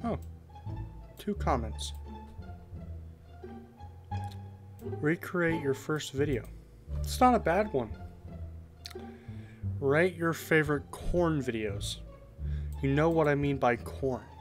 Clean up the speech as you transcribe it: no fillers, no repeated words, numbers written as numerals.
Oh, 2 comments. Recreate your first video. It's not a bad one. Rate your favorite corn videos. You know what I mean by corn.